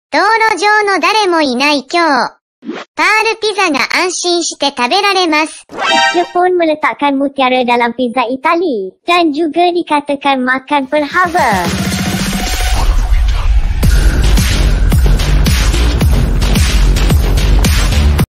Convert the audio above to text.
道路上の誰もいない今日。パールピザが安心して食べられます。 Jepun meletakkan mutiara dalam pizza Itali dan juga dikatakan makan berhaba.